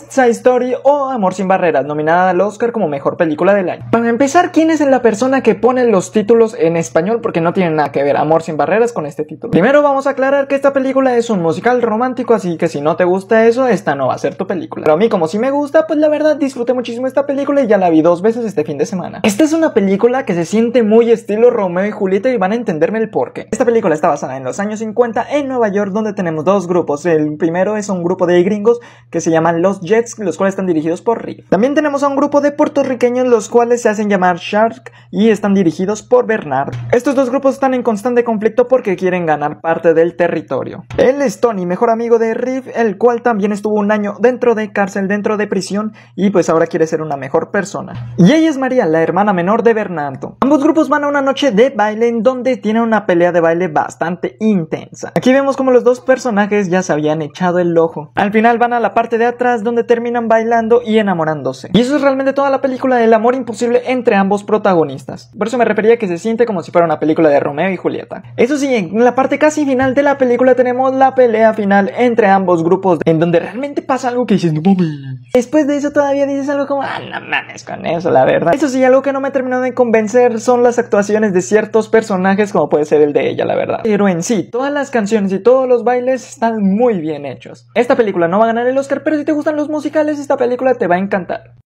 Side Story o Amor sin barreras, nominada al Oscar como mejor película del año. Para empezar, ¿quién es la persona que pone los títulos en español? Porque no tiene nada que ver Amor sin barreras con este título. Primero vamos a aclarar que esta película es un musical romántico, así que si no te gusta eso, esta no va a ser tu película. Pero a mí, como sí me gusta, pues la verdad disfruté muchísimo esta película y ya la vi 2 veces este fin de semana. Esta es una película que se siente muy estilo Romeo y Julieta y van a entenderme el porqué. Esta película está basada en los años 50 en Nueva York, donde tenemos 2 grupos. El primero es un grupo de gringos que se llaman los Jets, los cuales están dirigidos por Riff. También tenemos a un grupo de puertorriqueños, los cuales se hacen llamar Shark y están dirigidos por Bernardo. Estos 2 grupos están en constante conflicto porque quieren ganar parte del territorio. Él es Tony, mejor amigo de Riff, el cual también estuvo un año dentro de cárcel, dentro de prisión, y pues ahora quiere ser una mejor persona. Y ella es María, la hermana menor de Bernardo. Ambos grupos van a una noche de baile en donde tienen una pelea de baile bastante intensa. Aquí vemos como los 2 personajes ya se habían echado el ojo. Al final van a la parte de atrás donde terminan bailando y enamorándose. Y eso es realmente toda la película del amor imposible entre ambos protagonistas. Por eso me refería a que se siente como si fuera una película de Romeo y Julieta. Eso sí, en la parte casi final de la película tenemos la pelea final entre ambos grupos, en donde realmente pasa algo que dices, no mames. Después de eso todavía dices algo como, no mames con eso, la verdad. Eso sí, algo que no me terminó de convencer son las actuaciones de ciertos personajes, como puede ser el de ella, la verdad. Pero en sí, todas las canciones y todos los bailes están muy bien hechos. Esta película no va a ganar el Oscar, pero si te gustan los musicales, esta película te va a encantar.